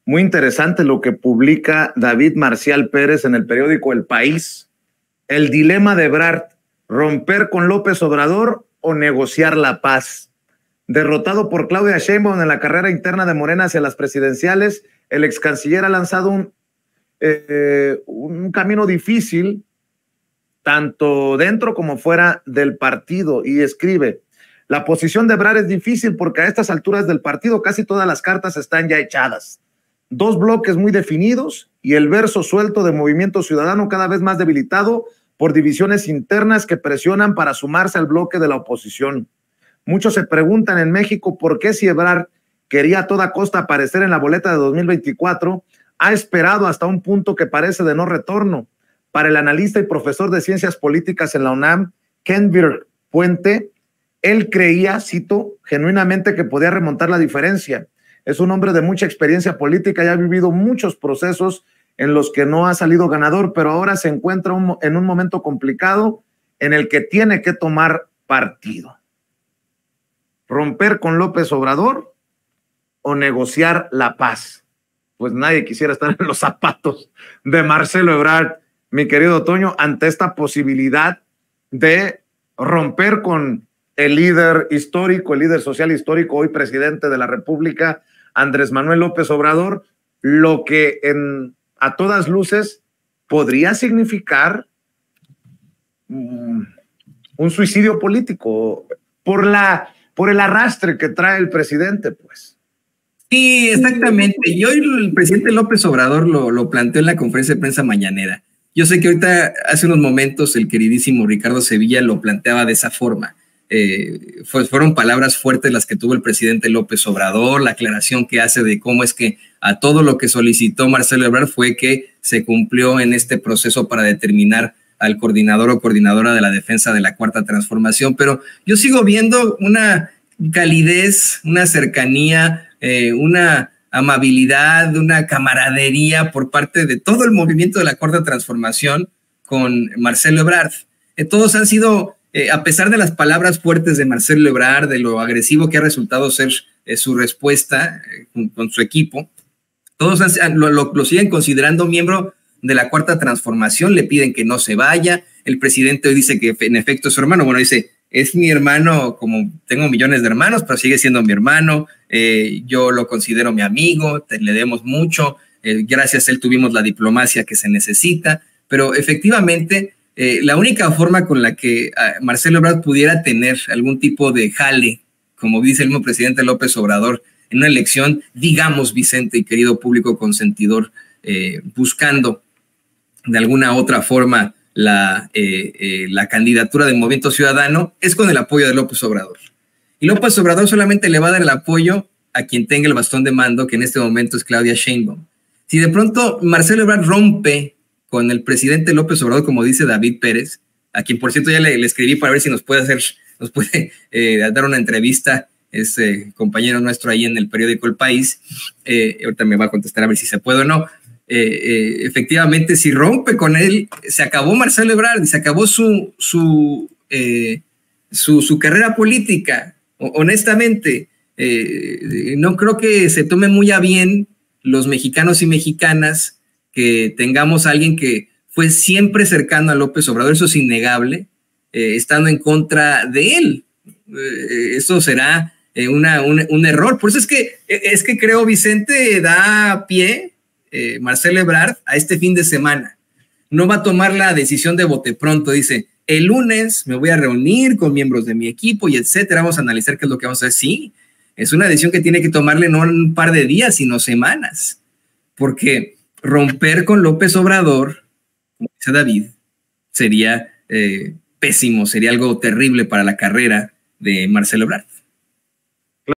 Muy interesante lo que publica David Marcial Pérez en el periódico El País. El dilema de Ebrard, romper con López Obrador o negociar la paz. Derrotado por Claudia Sheinbaum en la carrera interna de Morena hacia las presidenciales, el ex canciller ha lanzado un camino difícil, tanto dentro como fuera del partido, y escribe: la posición de Ebrard es difícil porque a estas alturas del partido casi todas las cartas están ya echadas. Dos bloques muy definidos y el verso suelto de Movimiento Ciudadano cada vez más debilitado por divisiones internas que presionan para sumarse al bloque de la oposición. Muchos se preguntan en México por qué, si Ebrard quería a toda costa aparecer en la boleta de 2024, ha esperado hasta un punto que parece de no retorno. Para el analista y profesor de Ciencias Políticas en la UNAM, Ken Puente, él creía, cito, genuinamente que podía remontar la diferencia. Es un hombre de mucha experiencia política y ha vivido muchos procesos en los que no ha salido ganador, pero ahora se encuentra en un momento complicado en el que tiene que tomar partido. ¿Romper con López Obrador o negociar la paz? Pues nadie quisiera estar en los zapatos de Marcelo Ebrard, mi querido Toño, ante esta posibilidad de romper con el líder histórico, el líder social histórico, hoy presidente de la República, Andrés Manuel López Obrador, lo que a todas luces podría significar un suicidio político por el arrastre que trae el presidente, pues. Sí, exactamente. Y hoy el presidente López Obrador lo planteó en la conferencia de prensa mañanera. Yo sé que ahorita, hace unos momentos, el queridísimo Ricardo Sevilla lo planteaba de esa forma. Fueron palabras fuertes las que tuvo el presidente López Obrador, la aclaración que hace de cómo es que a todo lo que solicitó Marcelo Ebrard fue que se cumplió en este proceso para determinar al coordinador o coordinadora de la defensa de la Cuarta Transformación. Pero yo sigo viendo una calidez, una cercanía, una amabilidad, una camaradería por parte de todo el movimiento de la Cuarta Transformación con Marcelo Ebrard. Todos han sido, a pesar de las palabras fuertes de Marcelo Ebrard, de lo agresivo que ha resultado ser su respuesta con su equipo, todos lo siguen considerando miembro de la Cuarta Transformación, le piden que no se vaya. El presidente hoy dice que en efecto es su hermano. Bueno, dice, es mi hermano, como tengo millones de hermanos, pero sigue siendo mi hermano. Yo lo considero mi amigo, le debemos mucho. Gracias a él tuvimos la diplomacia que se necesita, pero efectivamente la única forma con la que Marcelo Ebrard pudiera tener algún tipo de jale, como dice el mismo presidente López Obrador, en una elección, digamos, Vicente y querido público consentidor, buscando de alguna otra forma la candidatura del Movimiento Ciudadano, es con el apoyo de López Obrador. Y López Obrador solamente le va a dar el apoyo a quien tenga el bastón de mando, que en este momento es Claudia Sheinbaum. Si de pronto Marcelo Ebrard rompe con el presidente López Obrador, como dice David Pérez, a quien por cierto ya le escribí para ver si nos puede dar una entrevista, es compañero nuestro ahí en el periódico El País, ahorita me va a contestar a ver si se puede o no. Efectivamente, si rompe con él, se acabó Marcelo Ebrard y se acabó su carrera política. Honestamente, no creo que se tome muy a bien los mexicanos y mexicanas que tengamos a alguien que fue siempre cercano a López Obrador, eso es innegable, estando en contra de él. Eso será un error. Por eso es que creo, Vicente, da pie Marcelo Ebrard a este fin de semana. No va a tomar la decisión de bote pronto. Dice, el lunes me voy a reunir con miembros de mi equipo y etcétera, vamos a analizar qué es lo que vamos a hacer. Sí, es una decisión que tiene que tomarle no en un par de días, sino semanas, porque romper con López Obrador, como dice David, sería pésimo, sería algo terrible para la carrera de Marcelo Ebrard.